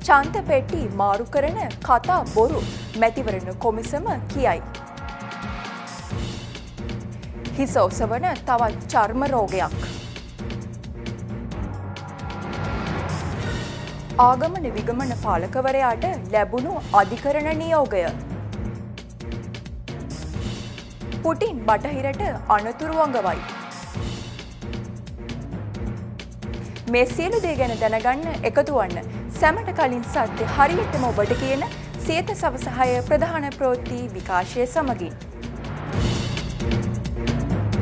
ඡන්ද පෙට්ටි මාරු කරන කතා බොරු මැතිවරණ කොමිසම කියයි. හිස ඔසවන තවත් චර්ම රෝගයක්. ආගමන විගමන පාලකවරයාට ලැබුණු අධිකරණ නියෝගය. පුටින් බටහිරට අනතුරු අඟවයි. මේ සියලු දේ ගැන දැනගන්න එකතු වන්න. සැමට කලින් සත්‍ය හරියටම ඔබට කියන සියත සවස 6 ප්‍රධාන ප්‍රවෘත්ති විකාශය සමගින්